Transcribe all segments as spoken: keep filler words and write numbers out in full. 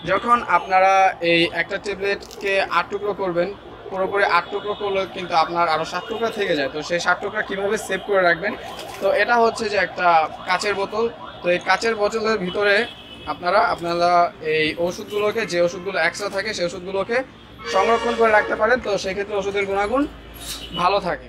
যখন আপনারা এই একটা ট্যাবলেটকে আট টুকরো করবেন, পুরোপুরি আট টুকরো করলে কিন্তু আপনার আরও সাত টুকরা থেকে যায়। তো সেই সাত টুকরা কীভাবে সেভ করে রাখবেন, তো এটা হচ্ছে যে একটা কাচের বোতল। তো এই কাচের বোতলের ভিতরে আপনারা আপনারা এই ওষুধগুলোকে, যে ওষুধগুলো এক্সট্রা থাকে সেই ওষুধগুলোকে সংরক্ষণ করে রাখতে পারেন। তো সেক্ষেত্রে ওষুধের গুণাগুণ ভালো থাকে।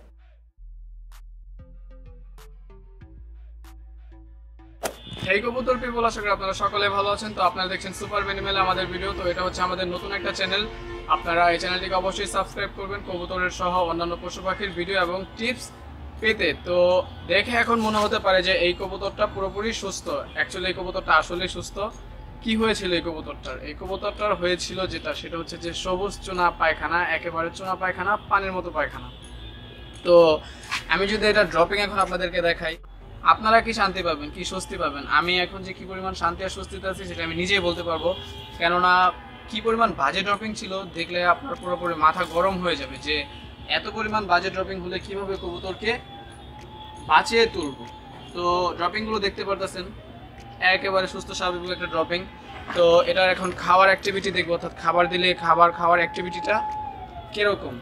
এই কবুতর পিপল, আশা করি আপনারা সকলে ভালো আছেন। তো আপনারা দেখছেন সুপার বেনিমেলে আমাদের ভিডিও। তো এটা হচ্ছে আমাদের নতুন একটা চ্যানেল। আপনারা এই চ্যানেলটিকে অবশ্যই সাবস্ক্রাইব করবেন কবুতরের সহ অন্যান্য পশু পাখির ভিডিও এবং টিপস পেতে। তো দেখে এখন মনে হতে পারে যে এই কবুতরটা পুরোপুরি সুস্থ। অ্যাকচুয়ালি এই কবুতরটা আসলেই সুস্থ। কি হয়েছিল এই কবুতরটার? এই কবুতরটার হয়েছিল যেটা, সেটা হচ্ছে যে সবুজ চুনা পায়খানা, একেবারে চুনা পায়খানা, পানির মতো পায়খানা। তো আমি যদি এটা ড্রপিং এখন আপনাদেরকে দেখাই, আপনারা কি শান্তি পাবেন, কি স্বস্তি পাবেন? আমি এখন যে কি পরিমাণ শান্তি আর স্বস্তিতে আছি সেটা আমি নিজেই বলতে পারবো। কেননা কি পরিমাণ বাজে ড্রপিং ছিল দেখলে আপনার পুরোপুরি মাথা গরম হয়ে যাবে যে এত পরিমাণ বাজে ড্রপিং হলে কিভাবে কবুতরকে বাঁচিয়ে তুলব। তো ড্রপিংগুলো দেখতে পারতেছেন, একেবারে সুস্থ স্বাভাবিক একটা ড্রপিং। তো এটার এখন খাওয়ার অ্যাক্টিভিটি দেখবো, অর্থাৎ খাবার দিলে খাবার খাওয়ার অ্যাক্টিভিটিটা কিরকম।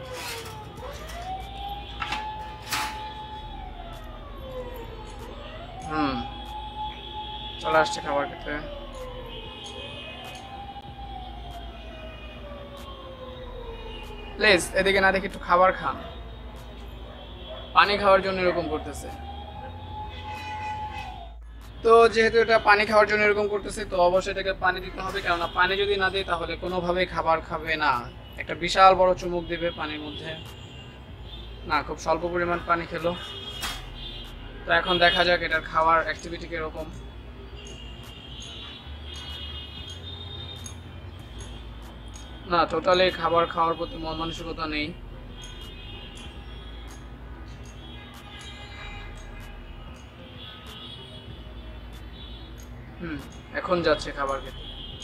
হুম চলে আসছে খাবার খেতে। প্লিজ এদিকে না দেখে একটু খাবার খান। পানি খাওয়ার জন্য এরকম করতেছে। তো যেহেতু এটা পানি খাওয়ার জন্য এরকম করতেছে, তো অবশ্যই এটাকে পানি দিতে হবে। কেননা পানি যদি না দিই তাহলে কোনোভাবেই খাবার খাবে না। একটা বিশাল বড় চুমুক দেবে পানির মধ্যে, না খুব স্বল্প পরিমাণ পানি খেলো। তো এখন দেখা যাক এটার খাওয়ার অ্যাক্টিভিটি কিরকম। না, টোটালি খাবার খাওয়ার প্রতি মন মানসিকতা নেই। হুম এখন যাচ্ছে খাবার খেতে।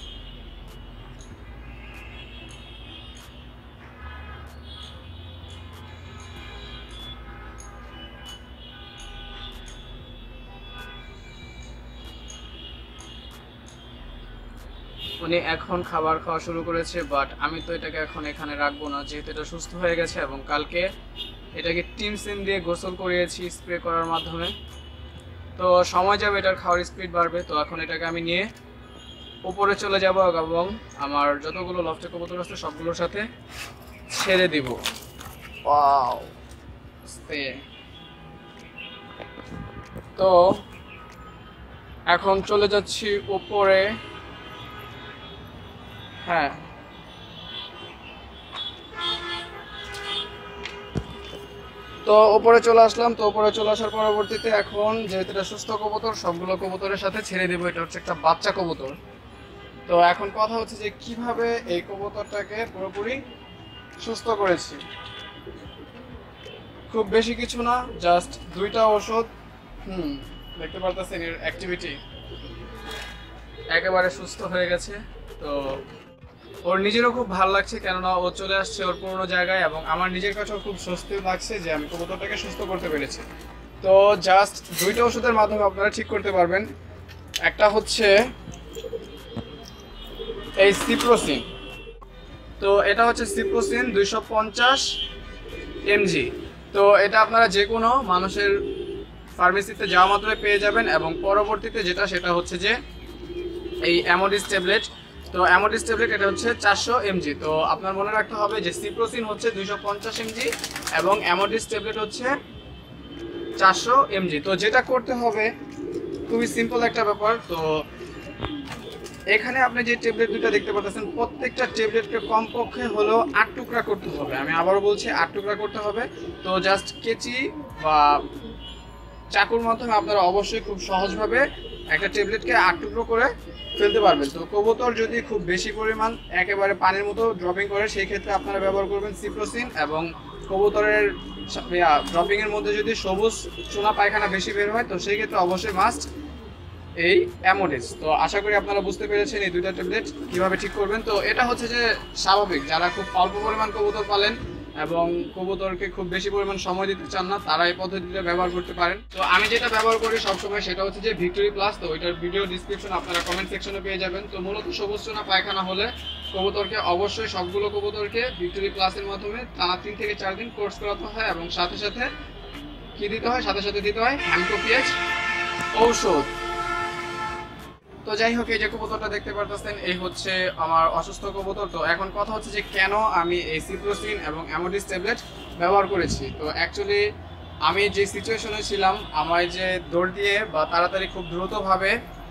উনি এখন খাবার খাওয়া শুরু করেছে, বাট আমি তো এটাকে এখন এখানে রাখবো না, যেহেতু এটা সুস্থ হয়ে গেছে এবং কালকে এটাকে টিমসিন দিয়ে গোসল করিয়েছি স্প্রে করার মাধ্যমে। তো সময় যাবে, এটার খাওয়ার স্পিড বাড়বে। তো এখন এটাকে আমি নিয়ে উপরে চলে যাব এবং আমার যতগুলো লফটে কবুতর আছে সবগুলোর সাথে ছেড়ে দিব। ওয়াও, তো এখন চলে যাচ্ছি উপরে। হ্যাঁ, তো উপরে চলে আসলাম। তো উপরে চলে আসার পরবর্তীতে এখন যেহেতু এটা সুস্থ কবুতর, সবগুলো কবুতরের সাথে ছেড়ে দেবো। এটা হচ্ছে একটা বাচ্চা কবুতর। তো এখন কথা হচ্ছে যে কিভাবে এই কবুতরটাকে পুরোপুরি সুস্থ করেছি। খুব বেশি কিছু না, জাস্ট দুইটা ওষুধ। হুম দেখতে পারতেছেন এর অ্যাক্টিভিটি, একেবারে সুস্থ হয়ে গেছে। তো ওর নিজেরও খুব ভালো লাগছে, কেননা ও চলে আসছে ওর পুরোনো জায়গায় এবং আমার নিজের কাছেও খুব স্বস্তি লাগছে যে আমি কবুতরটাকে সুস্থ করতে পেরেছি। তো জাস্ট দুইটা ওষুধের মাধ্যমে আপনারা ঠিক করতে পারবেন। একটা হচ্ছে এই সিপ্রোসিন। তো এটা হচ্ছে সিপ্রোসিন দুইশো পঞ্চাশ এমজি। তো এটা আপনারা যে কোনো মানুষের ফার্মেসিতে যাওয়া মাত্রই পেয়ে যাবেন। এবং পরবর্তীতে যেটা, সেটা হচ্ছে যে এই অ্যামোডিস ট্যাবলেট। তো অ্যামোডিস ট্যাবলেট এটা হচ্ছে চারশো এমজি। তো আপনার মনে রাখতে হবে যে সিপ্রোসিন হচ্ছে দুইশো পঞ্চাশ এমজি এবং অ্যামোডিস ট্যাবলেট হচ্ছে চারশো এমজি। তো যেটা করতে হবে খুবই সিম্পল একটা ব্যাপার। তো এখানে আপনি যে ট্যাবলেট দুটো দেখতে পাচ্ছেন, প্রত্যেকটা ট্যাবলেটকে কমপক্ষে হলো আট টুকরা করতে হবে। আমি আবারও বলছি, আট টুকরা করতে হবে। তো জাস্ট কেচি বা চাকুর মাধ্যমে আপনারা অবশ্যই খুব সহজভাবে একটা ট্যাবলেটকে আট টুকরো করে ফেলতে পারবেন। তো কবুতর যদি খুব বেশি পরিমাণ একেবারে পানির মতো ড্রপিং করে, সেই ক্ষেত্রে আপনারা ব্যবহার করবেন সিপ্রোসিন। এবং কবুতরের ড্রপিং এর মধ্যে যদি সবুজ চুনা পায়খানা বেশি বের হয়, তো সেই ক্ষেত্রে অবশ্যই মাস্ট এই অ্যামোডিস। তো আশা করি আপনারা বুঝতে পেরেছেন এই দুইটা ট্যাবলেট কিভাবে ঠিক করবেন। তো এটা হচ্ছে যে স্বাভাবিক, যারা খুব অল্প পরিমাণ কবুতর পালেন এবং কবুতরকে খুব বেশি পরিমাণ সময় দিতে চান না, তারা এই পদ্ধতিটা ব্যবহার করতে পারেন। তো আমি যেটা ব্যবহার করি সবসময় সেটা হচ্ছে যে ভিক্টোরি প্লাস। তো ওইটার ভিডিও ডিসক্রিপশন আপনারা কমেন্ট সেকশনে পেয়ে যাবেন। তো মূলত সবুজ চুনা পায়খানা হলে কবুতরকে অবশ্যই সবগুলো কবুতরকে ভিক্টোরি প্লাসের মাধ্যমে টানা তিন থেকে চার দিন কোর্স করাতে হয় এবং সাথে সাথে কি দিতে হয়, সাথে সাথে দিতে হয় হ্যামকো পিএইচ ঔষধ। তো যাই হোক, এই যে কবুতরটা দেখতে পারতেছেন এই হচ্ছে আমার অসুস্থ কবুতর। তো এখন কথা হচ্ছে যে কেন আমি এই সিপ্রোসিন এবং অ্যামোডিস ট্যাবলেট ব্যবহার করেছি। তো অ্যাকচুয়ালি আমি যে সিচুয়েশনে ছিলাম, আমায় যে দৌড় দিয়ে বা তাড়াতাড়ি খুব দ্রুতভাবে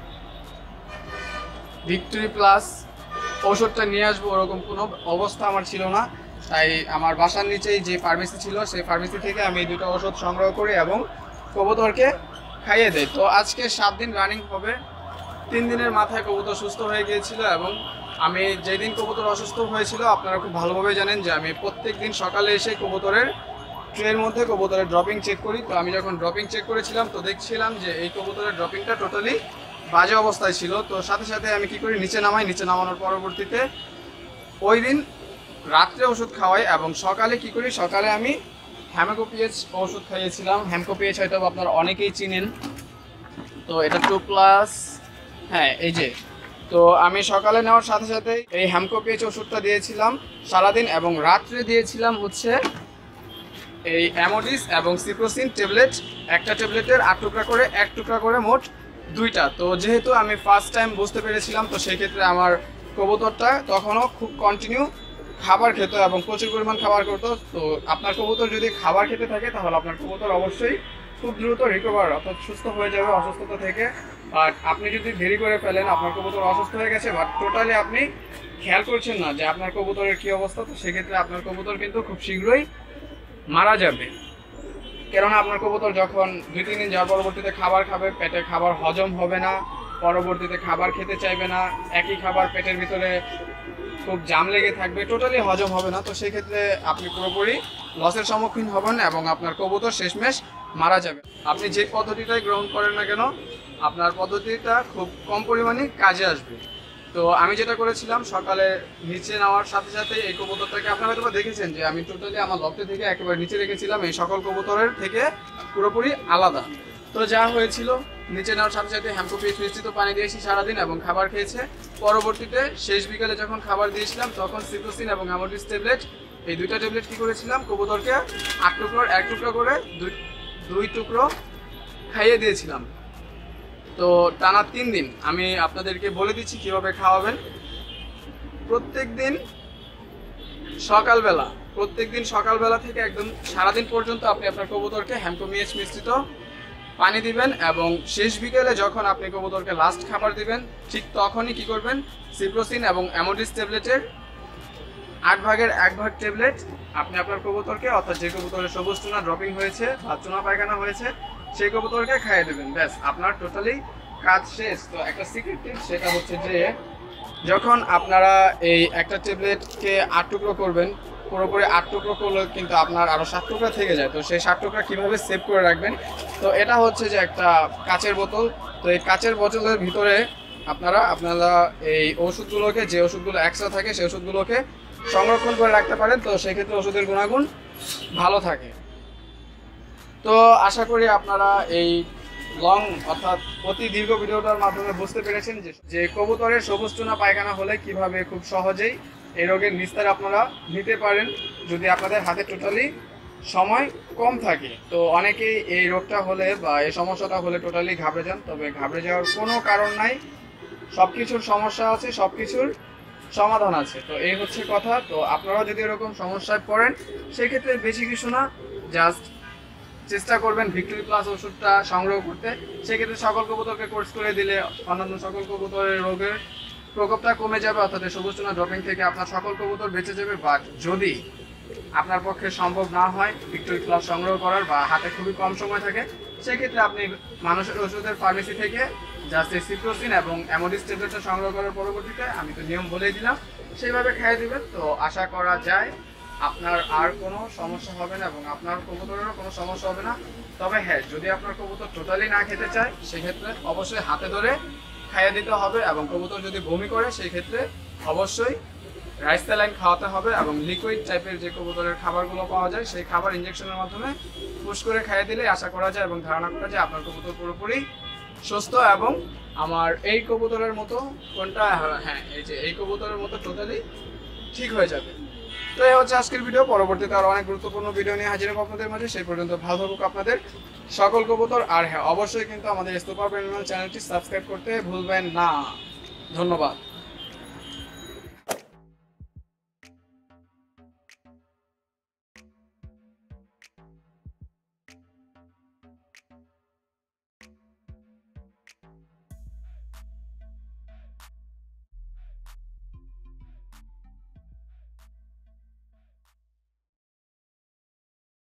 ভিক্টোরি প্লাস ওষুধটা নিয়ে আসবো ওরকম কোনো অবস্থা আমার ছিল না। তাই আমার বাসার নিচেই যে ফার্মেসি ছিল সেই ফার্মেসি থেকে আমি এই দুটো ওষুধ সংগ্রহ করি এবং কবুতরকে খাইয়ে দেয়। তো আজকে সাত দিন রানিং হবে। তিন দিনের মাথায় কবুতর সুস্থ হয়ে গিয়েছিল এবং আমি যেদিন কবুতর অসুস্থ হয়েছিল আপনারা খুব ভালোভাবে জানেন যে আমি প্রত্যেক দিন সকালে এসে কবুতরের ট্রের মধ্যে কবুতরের ড্রপিং চেক করি। তো আমি যখন ড্রপিং চেক করেছিলাম তো দেখছিলাম যে এই কবুতরের ড্রপিংটা টোটালি বাজে অবস্থায় ছিল। তো সাথে সাথে আমি কি করি, নিচে নামাই। নিচে নামানোর পরবর্তীতে ওই দিন রাত্রে ওষুধ খাওয়াই এবং সকালে কি করি, সকালে আমি হ্যামকো পিএইচ ওষুধ খাইয়েছিলাম। হ্যামকো পিএইচ হয়তো আপনারা অনেকেই চিনেন। তো এটা টু প্লাস, হ্যাঁ এই যে। তো আমি সকালে নেওয়ার সাথে সাথে এই হ্যামকো পিএইচ ওষুধটা দিয়েছিলাম সারাদিন এবং রাত্রে দিয়েছিলাম হচ্ছে এই অ্যামোডিস এবং সিপ্রোসিন ট্যাবলেট। একটা ট্যাবলেটের আট টুকরা করে, এক টুকরা করে মোট দুইটা। তো যেহেতু আমি ফার্স্ট টাইম বুঝতে পেরেছিলাম তো সেই ক্ষেত্রে আমার কবুতরটা তখনও খুব কন্টিনিউ খাবার খেত এবং প্রচুর পরিমাণ খাবার করতো। তো আপনার কবুতর যদি খাবার খেতে থাকে তাহলে আপনার কবুতর অবশ্যই খুব দ্রুত রিকভার অর্থাৎ সুস্থ হয়ে যাবে অসুস্থতা থেকে। আর আপনি যদি দেরি করে ফেলেন, আপনার কবুতর অসুস্থ হয়ে গেছে বাট টোটালি আপনি খেয়াল করছেন না যে আপনার কবুতরের কী অবস্থা, তো সেক্ষেত্রে আপনার কবুতর কিন্তু খুব শীঘ্রই মারা যাবে। কেননা আপনার কবুতর যখন দুই তিন দিন যাওয়ার পরবর্তীতে খাবার খাবে, পেটে খাবার হজম হবে না, পরবর্তীতে খাবার খেতে চাইবে না, একই খাবার পেটের ভিতরে খুব জাম লেগে থাকবে, টোটালি হজম হবে না। তো সেক্ষেত্রে আপনি পুরোপুরি লসের সম্মুখীন হবেন এবং আপনার কবুতর শেষমেশ মারা যাবে। আপনি যে পদ্ধতিটাই গ্রহণ করেন না কেন আপনার পদ্ধতিটা খুব কম পরিমাণে কাজে আসবে। তো আমি যেটা করেছিলাম, সকালে নিচে নেওয়ার সাথে সাথে এই কবুতরটাকে আপনারা হয়তো দেখেছেন যে আমি টোটালি আমার লফটে থেকে একেবারে নিচে রেখেছিলাম, এই সকল কবুতরের থেকে পুরোপুরি আলাদা। তো যা হয়েছিল, নিচে নেওয়ার সাথে সাথে হ্যামকো পিএইচ মিশ্রিত পানি দিয়েছি সারাদিন এবং খাবার খেয়েছে। পরবর্তীতে শেষ বিকালে যখন খাবার দিয়েছিলাম তখন সিপ্রোসিন এবং অ্যামোডিস ট্যাবলেট, এই দুইটা ট্যাবলেট কী করেছিলাম, কবুতরকে আট টুকরোর এক টুকরো করে দুই দুই টুকরো খাইয়ে দিয়েছিলাম। তো টানা তিন দিন আমি আপনাদেরকে বলে দিচ্ছি কীভাবে খাওয়াবেন। প্রত্যেক দিন সকালবেলা প্রত্যেক দিন সকালবেলা থেকে একদম সারাদিন পর্যন্ত আপনি আপনার কবুতরকে হ্যামকো পিএইচ মিশ্রিত পানি দিবেন এবং শেষ বিকেলে যখন আপনি কবুতরকে লাস্ট খাবার দিবেন ঠিক তখনই কি করবেন, সিপ্রোসিন এবং অ্যামোডিস ট্যাবলেটের আট ভাগের এক ভাগ ট্যাবলেট আপনি আপনার কবুতরকে, অর্থাৎ যে কবুতরের সবুজ চুনা ড্রপিং হয়েছে বা চুনা পায়খানা হয়েছে সেই কবুতরকে খাইয়ে দেবেন। ব্যাস, আপনার টোটালি কাজ শেষ। তো একটা সিক্রেট টিপস, সেটা হচ্ছে যে যখন আপনারা এই একটা ট্যাবলেটকে আট টুকরো করবেন, পুরোপুরি আট টুকরো করলে কিন্তু আপনার আরও সাত টুকরা থেকে যায়। তো সেই সাত টুকরা কীভাবে সেভ করে রাখবেন, তো এটা হচ্ছে যে একটা কাচের বোতল। তো এই কাচের বোতলের ভিতরে আপনারা আপনারা এই ওষুধগুলোকে, যে ওষুধগুলো এক্সট্রা থাকে সেই ওষুধগুলোকে সংরক্ষণ করে রাখতে পারেন। তো সেক্ষেত্রে ওষুধের গুণাগুণ ভালো থাকে। তো আশা করি আপনারা এই লং অর্থাৎ অতি দীর্ঘ ভিডিওটার মাধ্যমে বুঝতে পেরেছেন যে যে কবুতরের সবুজ চুনা পায়খানা হলে কিভাবে খুব সহজেই এই রোগের নিস্তার আপনারা নিতে পারেন যদি আপনাদের হাতে টোটালি সময় কম থাকে। তো অনেকেই এই রোগটা হলে বা এই সমস্যাটা হলে টোটালি ঘাবড়ে যান, তবে ঘাবড়ে যাওয়ার কোনো কারণ নাই। সব কিছুর সমস্যা আছে, সব কিছুর সমাধান আছে। তো এই হচ্ছে কথা। তো আপনারাও যদি এরকম সমস্যায় পড়েন সেক্ষেত্রে বেশি কিছু না, জাস্ট চেষ্টা করবেন ভিক্টোরি প্লাস ওষুধটা সংগ্রহ করতে। সেক্ষেত্রে সকল কবুতরকে কোর্স করে দিলে অন্যান্য সকল কবুতরের রোগের প্রকোপটা কমে যাবে, অর্থাৎ সবুজ চুনা ড্রপিং থেকে আপনার সকল কবুতর বেঁচে যাবে। বাট যদি আপনার পক্ষে সম্ভব না হয় ভিক্টোরি প্লাস সংগ্রহ করার বা হাতে খুবই কম সময় থাকে, সেক্ষেত্রে আপনি মানুষের ওষুধের ফার্মেসি থেকে জাস্ট এই সিপ্রোসিন এবং অ্যামোডিস ট্যাবলেটটা সংগ্রহ করার পরবর্তীতে আমি তো নিয়ম বলেই দিলাম সেইভাবে খাইয়ে দেবেন। তো আশা করা যায় আপনার আর কোনো সমস্যা হবে না এবং আপনার কবুতরেরও কোনো সমস্যা হবে না। তবে হ্যাঁ, যদি আপনার কবুতর টোটালি না খেতে চায় সেক্ষেত্রে অবশ্যই হাতে ধরে খাইয়ে দিতে হবে এবং কবুতর যদি বমি করে সেই ক্ষেত্রে অবশ্যই রাইস স্যালাইন খাওয়াতে হবে এবং লিকুইড টাইপের যে কবুতরের খাবারগুলো পাওয়া যায় সেই খাবার ইনজেকশনের মাধ্যমে পুশ করে খাইয়ে দিলে আশা করা যায় এবং ধারণা করা যায় আপনার কবুতর পুরোপুরি সুস্থ এবং আমার এই কবুতরের মতো কোনটা, হ্যাঁ এই যে এই কবুতরের মতো টোটালি ঠিক হয়ে যাবে। তো এই হচ্ছে আজকের ভিডিও। পরবর্তীতে আরো অনেক গুরুত্বপূর্ণ ভিডিও নিয়ে হাজির হবো আপনাদের মাঝে। সেই পর্যন্ত ভালো থাকুক আপনাদের সকল কবুতর। আর হ্যাঁ, অবশ্যই কিন্তু আমাদের স্তূপা প্যারানর্মাল চ্যানেলটি সাবস্ক্রাইব করতে ভুলবেন না। ধন্যবাদ।